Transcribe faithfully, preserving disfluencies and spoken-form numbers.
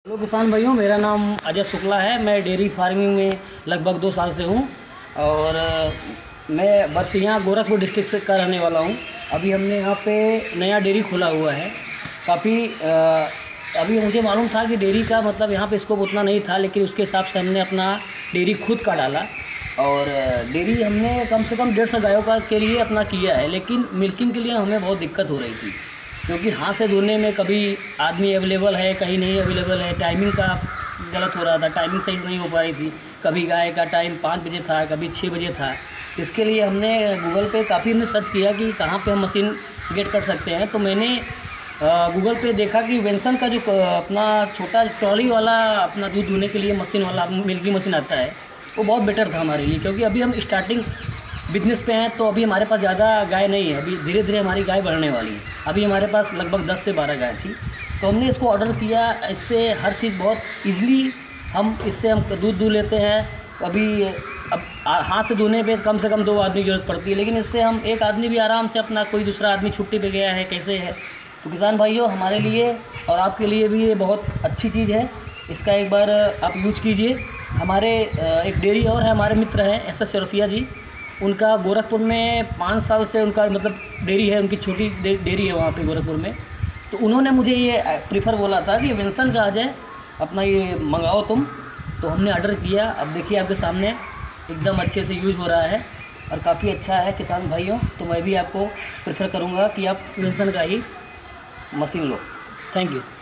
Hello किसान भाइयों, मेरा नाम अजय शुक्ला है। मैं डेयरी फार्मिंग में लगभग दो साल से हूँ और मैं बरसिया गोरखपुर डिस्ट्रिक्ट से का रहने वाला हूँ। अभी हमने यहाँ पे नया डेयरी खोला हुआ है। काफ़ी अभी मुझे मालूम था कि डेयरी का मतलब यहाँ पे स्कोप उतना नहीं था, लेकिन उसके हिसाब से हमने अपना डेयरी खुद का डाला और डेयरी हमने कम से कम डेढ़ सौ गायों का के लिए अपना किया है। लेकिन मिल्किंग के लिए हमें बहुत दिक्कत हो रही थी, क्योंकि हाथ से धोने में कभी आदमी अवेलेबल है, कहीं नहीं अवेलेबल है। टाइमिंग का गलत हो रहा था, टाइमिंग सही नहीं हो पा रही थी। कभी गाय का टाइम पाँच बजे था, कभी छः बजे था। इसके लिए हमने गूगल पे काफ़ी हमने सर्च किया कि कहाँ पे हम मशीन गेट कर सकते हैं। तो मैंने गूगल पे देखा कि वेंसन का जो अपना छोटा ट्रॉली वाला अपना दूध धोने के लिए मशीन वाला मिल्किंग मशीन आता है, वो बहुत बेटर था हमारे लिए। क्योंकि अभी हम स्टार्टिंग बिजनेस पे हैं, तो अभी हमारे पास ज़्यादा गाय नहीं है। अभी धीरे धीरे हमारी गाय बढ़ने वाली है। अभी हमारे पास लगभग दस से बारह गाय थी, तो हमने इसको ऑर्डर किया। इससे हर चीज़ बहुत इजीली हम इससे हम दूध दूध लेते हैं। अभी अब हाथ से धोने पे कम से कम दो आदमी की ज़रूरत पड़ती है, लेकिन इससे हम एक आदमी भी आराम से अपना, कोई दूसरा आदमी छुट्टी पे गया है कैसे है। तो किसान भाइयों, हमारे लिए और आपके लिए भी ये बहुत अच्छी चीज़ है। इसका एक बार आप यूज कीजिए। हमारे एक डेयरी और है, हमारे मित्र हैं एस एस चौरसिया जी। उनका गोरखपुर में पाँच साल से उनका मतलब डेयरी है, उनकी छोटी डेयरी है वहाँ पे गोरखपुर में। तो उन्होंने मुझे ये प्रीफर बोला था कि वेंसन का आ जाए, अपना ये मंगाओ तुम। तो हमने ऑर्डर किया। अब देखिए आपके सामने एकदम अच्छे से यूज़ हो रहा है और काफ़ी अच्छा है किसान भाइयों। तो मैं भी आपको प्रेफर करूँगा कि आप वेंसन का ही मशीन लो। Thank you.